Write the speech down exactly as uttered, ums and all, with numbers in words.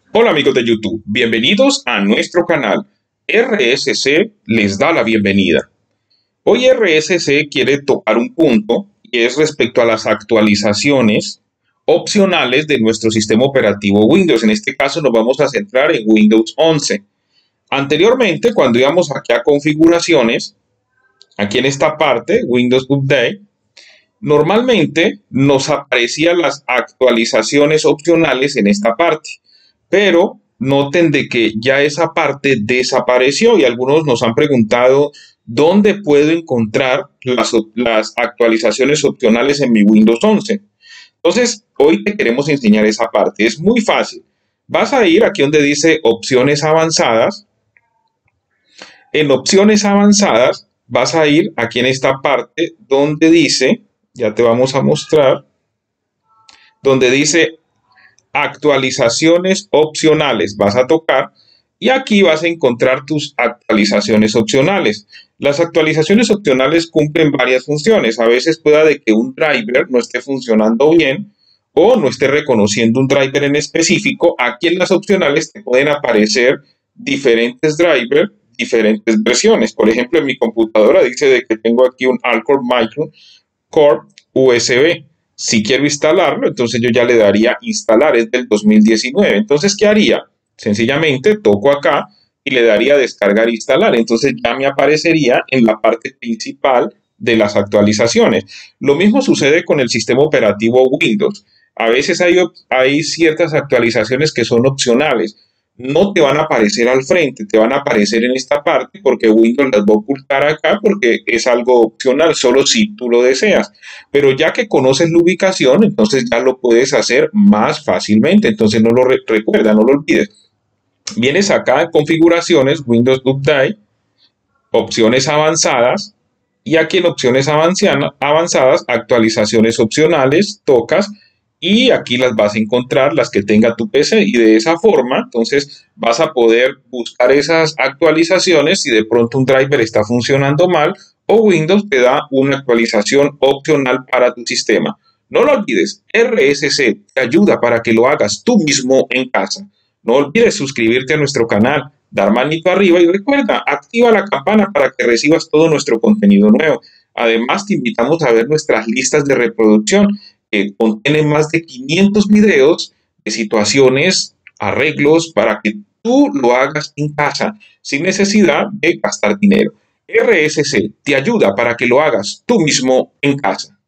Hola amigos de YouTube, bienvenidos a nuestro canal. R S C les da la bienvenida. Hoy R S C quiere tocar un punto y es respecto a las actualizaciones opcionales de nuestro sistema operativo Windows. En este caso nos vamos a centrar en Windows once. Anteriormente, cuando íbamos aquí a configuraciones, aquí en esta parte, Windows Update, normalmente nos aparecían las actualizaciones opcionales en esta parte, pero noten de que ya esa parte desapareció y algunos nos han preguntado dónde puedo encontrar las, las actualizaciones opcionales en mi Windows once. Entonces, hoy te queremos enseñar esa parte. Es muy fácil. Vas a ir aquí donde dice opciones avanzadas. En opciones avanzadas vas a ir aquí en esta parte donde dice, ya te vamos a mostrar, donde dice actualizaciones opcionales. Vas a tocar y aquí vas a encontrar tus actualizaciones opcionales. Las actualizaciones opcionales cumplen varias funciones. A veces pueda de que un driver no esté funcionando bien o no esté reconociendo un driver en específico. Aquí en las opcionales te pueden aparecer diferentes drivers, diferentes versiones. Por ejemplo, en mi computadora dice de que tengo aquí un Alcor Micro Core U S B. Si quiero instalarlo, entonces yo ya le daría instalar, es del dos mil diecinueve. Entonces, ¿qué haría? Sencillamente toco acá y le daría descargar e instalar. Entonces ya me aparecería en la parte principal de las actualizaciones. Lo mismo sucede con el sistema operativo Windows. A veces hay, hay ciertas actualizaciones que son opcionales. No te van a aparecer al frente, te van a aparecer en esta parte porque Windows las va a ocultar acá porque es algo opcional, solo si tú lo deseas. Pero ya que conoces la ubicación, entonces ya lo puedes hacer más fácilmente. Entonces no lo re recuerda, no lo olvides. Vienes acá en configuraciones, Windows Update, opciones avanzadas y aquí en opciones avanzadas, actualizaciones opcionales, tocas y aquí las vas a encontrar, las que tenga tu P C, y de esa forma, entonces vas a poder buscar esas actualizaciones si de pronto un driver está funcionando mal o Windows te da una actualización opcional para tu sistema. No lo olvides, R S C te ayuda para que lo hagas tú mismo en casa. No olvides suscribirte a nuestro canal, dar manito arriba y recuerda, activa la campana para que recibas todo nuestro contenido nuevo. Además, te invitamos a ver nuestras listas de reproducción que contienen más de quinientos videos de situaciones, arreglos para que tú lo hagas en casa sin necesidad de gastar dinero. R S C te ayuda para que lo hagas tú mismo en casa.